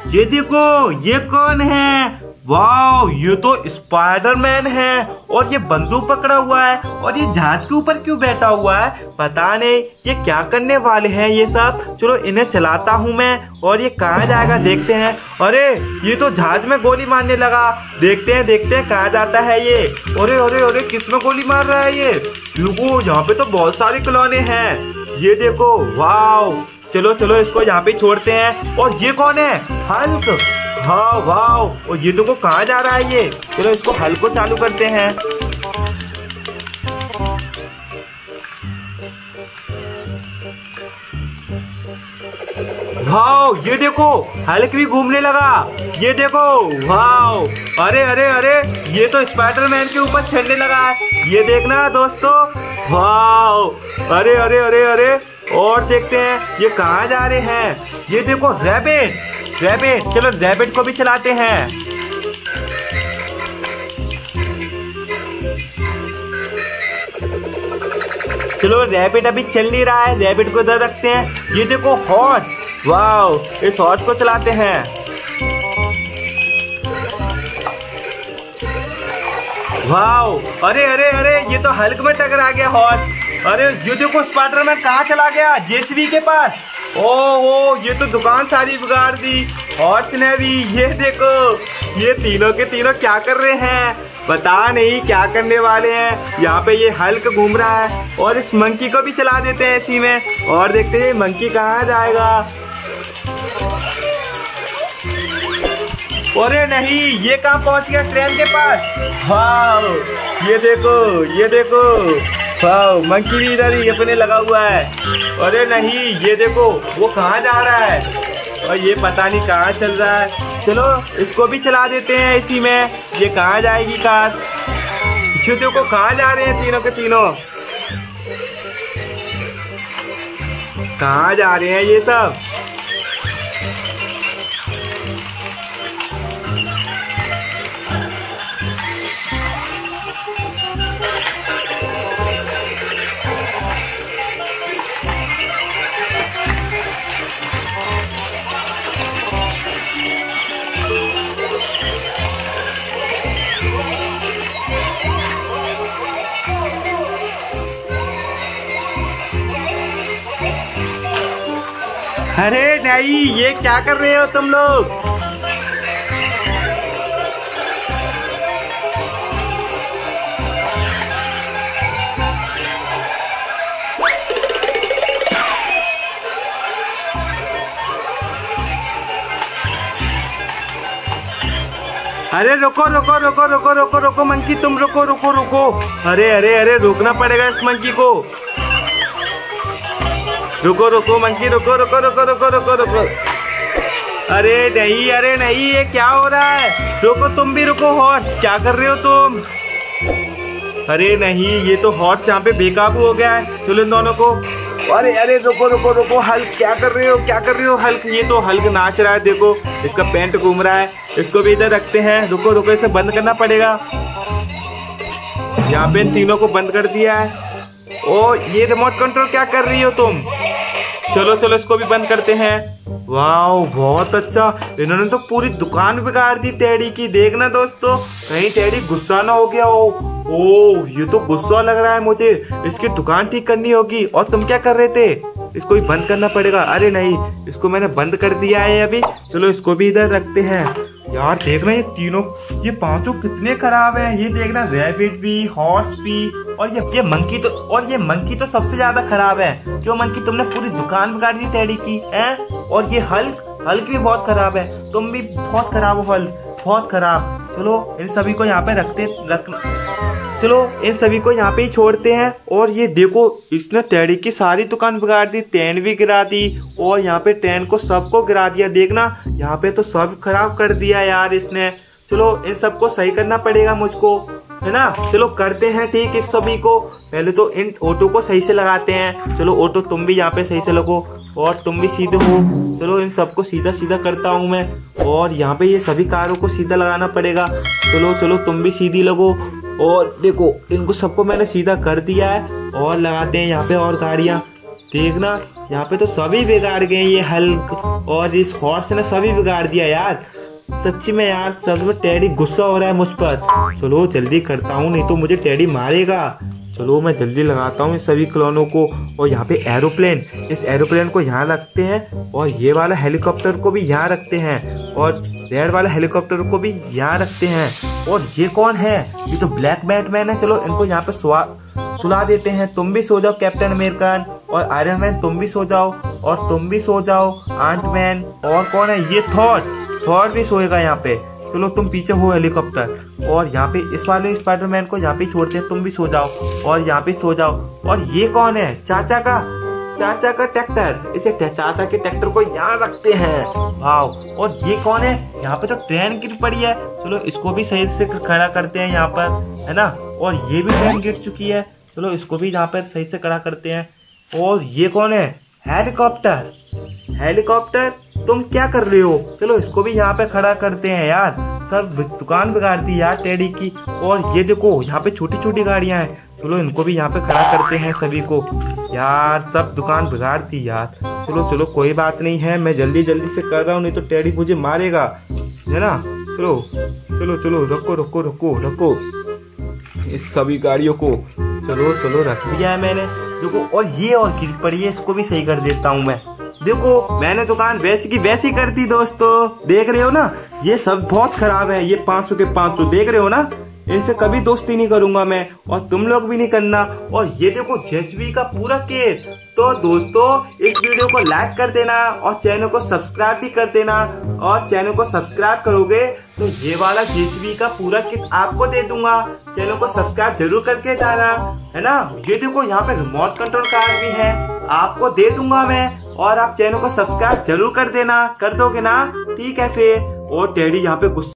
ये देखो, ये कौन है? वाह, ये तो स्पाइडरमैन है और ये बंदूक पकड़ा हुआ है और ये जहाज के ऊपर क्यों बैठा हुआ है पता नहीं। ये क्या करने वाले हैं ये सब। चलो इन्हें चलाता हूँ मैं और ये कहाँ जाएगा देखते हैं। अरे ये तो जहाज में गोली मारने लगा। देखते हैं कहाँ जाता है ये। अरे अरे अरे, किसमें गोली मार रहा है ये? रुको, यहाँ पे तो बहुत सारे खिलौने हैं। ये देखो, वाह। चलो चलो इसको यहाँ पे छोड़ते हैं। और ये कौन है? हल्क। हाँ वाह, और ये तो कहाँ जा रहा है ये? चलो इसको हल्क को चालू करते हैं। वाह, ये देखो हल्क भी घूमने लगा। ये देखो, वाह। अरे अरे अरे, ये तो स्पाइडरमैन के ऊपर चढ़ने लगा है। ये देखना दोस्तों, वाह। अरे अरे अरे अरे, और देखते हैं ये कहाँ जा रहे हैं। ये देखो, रैबिट। चलो रैबिट को भी चलाते हैं। चलो रैबिट अभी चल नहीं रहा है, रैबिट को इधर रखते हैं। ये देखो, हॉर्स। वाह, इस हॉर्स को चलाते हैं। वाह, अरे अरे अरे, ये तो हल्क में टकरा गया हॉर्स। अरे ये देखो, स्पाइडरमैन कहाँ चला गया? जेसीबी के पास। ओ, ये तो दुकान सारी बिगाड़ दी हॉर्स ने भी। ये देखो, ये तीनों के तीनों क्या कर रहे हैं पता नहीं क्या करने वाले हैं। यहाँ पे ये हल्क घूम रहा है और इस मंकी को भी चला देते हैं इसी में और देखते हैं मंकी कहाँ जाएगा। अरे नहीं, ये कहाँ पहुँच गया? ट्रेन के पास। वाह, ये देखो, वाह, मंकी भी इधर ही अपने लगा हुआ है। अरे नहीं, ये देखो वो कहाँ जा रहा है और ये पता नहीं कहाँ चल रहा है। चलो इसको भी चला देते हैं इसी में। ये कहाँ जाएगी कार? देखो कहाँ जा रहे हैं तीनों के तीनों। कहाँ जा रहे हैं ये सब? अरे नहीं, ये क्या कर रहे हो तुम लोग? अरे रुको मंकी, तुम रुको। अरे अरे अरे, रोकना पड़ेगा इस मंकी को। रुको मंकी, रुको। अरे नहीं, ये क्या हो रहा है? रुको, तुम भी रुको। हॉर्स, क्या कर रहे हो तुम? अरे नहीं, ये तो हॉर्स यहाँ पे बेकाबू हो गया है। चलो इन दोनों को। अरे रुको। हल्क क्या कर रहे हो हल्क? ये तो हल्क नाच रहा है, देखो इसका पैंट घूम रहा है। इसको भी इधर रखते हैं। रुको, इसे बंद करना पड़ेगा। यहाँ पे इन तीनों को बंद कर दिया है। ओ, ये रिमोट कंट्रोल क्या कर रही हो तुम? चलो इसको भी बंद करते हैं। वाह, बहुत अच्छा। इन्होंने तो पूरी दुकान बिगाड़ दी टेडी की। देखना दोस्तों, कहीं टेडी गुस्सा ना हो गया हो। ओ, ये तो गुस्सा लग रहा है मुझे। इसकी दुकान ठीक करनी होगी। और तुम क्या कर रहे थे? इसको भी बंद करना पड़ेगा। अरे नहीं, इसको मैंने बंद कर दिया है अभी। चलो इसको भी इधर रखते हैं। यार देखना, ये पांचों कितने खराब हैं। ये देखना, रैबिट भी, हॉर्स भी और ये मंकी तो सबसे ज्यादा खराब है। क्यों मंकी, तुमने पूरी दुकान बिगाड़ दी टेडी की है। और ये हल्क भी बहुत खराब है। तुम भी बहुत खराब हो हल्क, बहुत खराब। चलो इन सभी को यहाँ पे चलो इन सभी को यहाँ पे ही छोड़ते हैं। और ये देखो, इसने टेडी की सारी दुकान बिगाड़ दी, ट्रेन भी गिरा दी और यहाँ पे ट्रेन को सबको गिरा दिया। देखना, यहाँ पे तो सब खराब कर दिया यार इसने। चलो इन सबको सही करना पड़ेगा मुझको, है ना। चलो करते हैं ठीक इस सभी को। पहले तो इन ऑटो को सही से लगाते हैं। चलो ऑटो, तुम भी यहाँ पे सही से लगो और तुम भी सीधे हो। चलो इन सबको सीधा करता हूँ मैं। और यहाँ पे ये सभी कारों को सीधा लगाना पड़ेगा। चलो तुम भी सीधी लगो। और देखो, इनको सबको मैंने सीधा कर दिया है। और लगाते हैं यहाँ पे और गाड़ियाँ। देखना, यहाँ पे तो सभी बिगाड़ गए, ये हल्क और इस हॉर्स ने सभी बिगाड़ दिया यार। सच्ची में यार, सच में टेडी गुस्सा हो रहा है मुझ पर। चलो जल्दी करता हूँ, नहीं तो मुझे टेडी मारेगा। चलो मैं जल्दी लगाता हूँ इन सभी खिलौनों को। और यहाँ पे एरोप्लेन, इस एरोप्लेन को यहाँ रखते हैं और ये वाला हेलीकॉप्टर को भी यहाँ रखते हैं और रेड वाला हेलीकॉप्टर को भी यहाँ रखते हैं। और ये कौन है? ये तो ब्लैक बैटमैन है। चलो इनको यहाँ पे सुला देते हैं। तुम भी सो जाओ कैप्टन अमेरिका, और आयरन मैन तुम भी सो जाओ, और तुम भी सो जाओ आंट मैन। और कौन है? ये थॉर भी सोएगा यहाँ पे। चलो तुम पीछे हो हेलीकॉप्टर, और यहाँ पे इस वाले स्पाइडरमैन को यहाँ पे छोड़ते हैं, तुम भी सो जाओ और यहाँ पे सो जाओ। और ये कौन है? चाचा का ट्रैक्टर, इसे चाचा के ट्रैक्टर को यहाँ रखते हैं। वाव। और ये कौन है? यहाँ पे तो ट्रेन गिर पड़ी है। चलो इसको भी सही से खड़ा करते हैं यहाँ पर, है ना। और ये भी ट्रेन गिर चुकी है। चलो इसको भी यहाँ पर सही से खड़ा करते हैं। और ये कौन है? हेलीकॉप्टर तुम क्या कर रहे हो? चलो इसको भी यहाँ पे खड़ा करते हैं यार। सब दुकान बिगाड़ दी यार टेडी की। और ये देखो यहाँ पे छोटी छोटी गाड़ियां हैं। चलो इनको भी यहाँ पे खड़ा करते हैं सभी को। यार सब दुकान बिगाड़ दी यार। चलो कोई बात नहीं है, मैं जल्दी से कर रहा हूँ, नहीं तो टेडी मुझे मारेगा, है ना। चलो रखो इस सभी गाड़ियों को। चलो रख दिया है मैंने। देखो और ये और गिर पड़ी है, इसको भी सही कर देता हूँ मैं। देखो मैंने दुकान वैसी की वैसी कर दी दोस्तों, देख रहे हो ना। ये सब बहुत खराब है, ये 500 के 500, देख रहे हो ना। इनसे कभी दोस्ती नहीं करूंगा मैं, और तुम लोग भी नहीं करना। और ये देखो जेसीबी का पूरा किट। तो दोस्तों इस वीडियो को लाइक कर देना और चैनल को सब्सक्राइब भी कर देना। और चैनल को सब्सक्राइब करोगे तो ये वाला जेसीबी का पूरा किट आपको दे दूंगा। चैनल को सब्सक्राइब जरूर करके जाना, है ना। ये देखो यहाँ पे रिमोट कंट्रोल कार भी है, आपको दे दूंगा मैं। और आप चैनल को सब्सक्राइब जरूर कर देना, कर दोगे ना? ठीक है फिर। और टेडी यहाँ पे गुस्सा